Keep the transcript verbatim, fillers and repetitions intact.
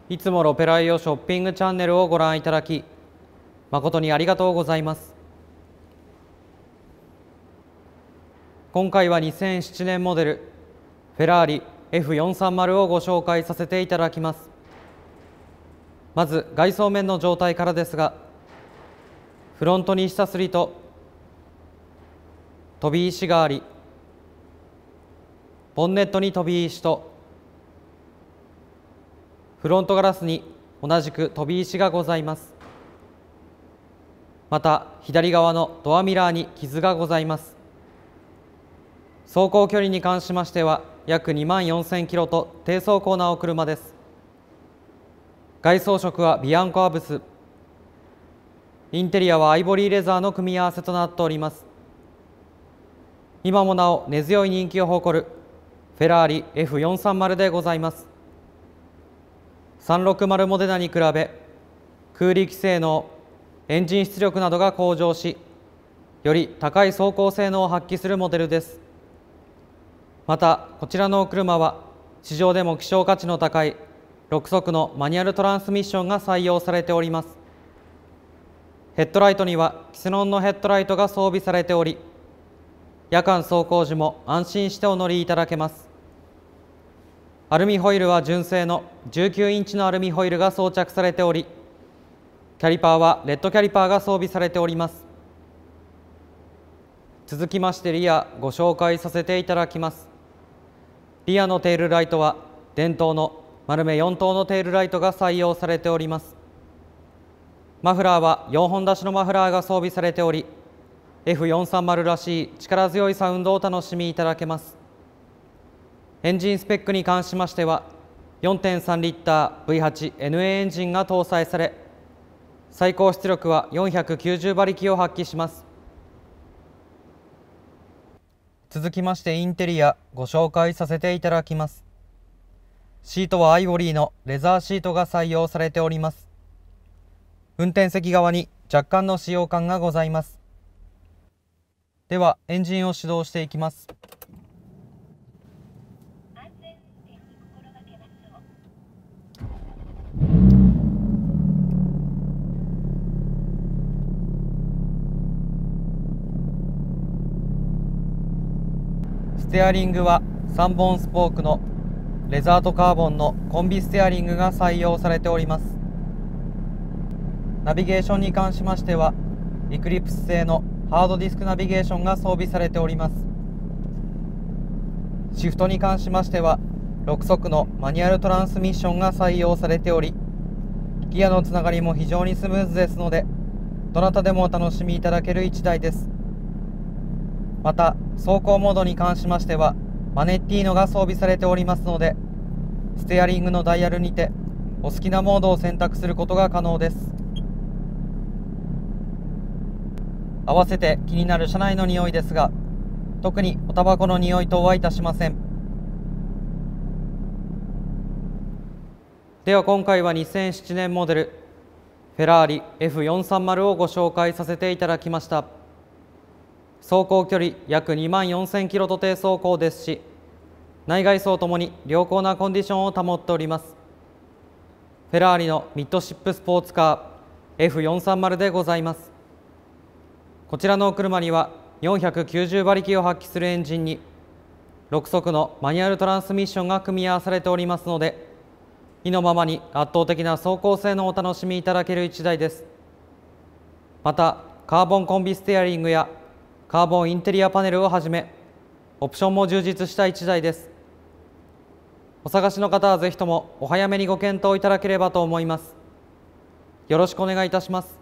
いつもロペライオショッピングチャンネルをご覧いただき、誠にありがとうございます。今回はにせんななねんモデル、フェラーリ エフよんさんまる をご紹介させていただきます。まず外装面の状態からですが、フロントに下すりと飛び石があり、ボンネットに飛び石とフロントガラスに同じく飛び石がございます。また左側のドアミラーに傷がございます。走行距離に関しましては約にまんよんせんキロと低走行なお車です。外装色はビアンコアブス、インテリアはアイボリーレザーの組み合わせとなっております。今もなお根強い人気を誇るフェラーリ エフよんさんまる でございます。さんびゃくろくじゅうモデルに比べ空力性能、エンジン出力などが向上し、より高い走行性能を発揮するモデルです。またこちらのお車は市場でも希少価値の高いろくそくのマニュアルトランスミッションが採用されております。ヘッドライトにはキセノンのヘッドライトが装備されており、夜間走行時も安心してお乗りいただけます。アルミホイルは純正のじゅうきゅうインチのアルミホイルが装着されており、キャリパーはレッドキャリパーが装備されております。続きましてリアご紹介させていただきます。リアのテールライトは伝統の丸目よん灯のテールライトが採用されております。マフラーはよんほん出しのマフラーが装備されており、エフよんさんまる らしい力強いサウンドをお楽しみいただけます。エンジンスペックに関しましては よんてんさんリッター ブイはちエヌエー エンジンが搭載され、最高出力はよんひゃくきゅうじゅうばりきを発揮します。続きましてインテリアご紹介させていただきます。シートはアイボリーのレザーシートが採用されております。運転席側に若干の使用感がございます。ではエンジンを始動していきます。ステアリングはさんぼんスポークのレザーとカーボンのコンビステアリングが採用されております。ナビゲーションに関しましてはエクリプス製のハードディスクナビゲーションが装備されております。シフトに関しましてはろくそくのマニュアルトランスミッションが採用されており、ギアのつながりも非常にスムーズですので、どなたでもお楽しみいただけるいちだいです。また走行モードに関しましてはマネッティーノが装備されておりますので、ステアリングのダイヤルにてお好きなモードを選択することが可能です。合わせて気になる車内の匂いですが、特におタバコの匂い等はいたしません。では今回はにせんななねんモデルフェラーリ エフよんさんまる をご紹介させていただきました。走行距離約にまんよんせんキロと低走行ですし、内外装ともに良好なコンディションを保っております。フェラーリのミッドシップスポーツカー エフよんさんまる でございます。こちらのお車にはよんひゃくきゅうじゅうばりきを発揮するエンジンにろくそくのマニュアルトランスミッションが組み合わされておりますので、意のままに圧倒的な走行性能をお楽しみいただけるいちだいです。またカーボンコンビステアリングやカーボンインテリアパネルをはじめオプションも充実したいちだいです。お探しの方はぜひともお早めにご検討いただければと思います。よろしくお願いいたします。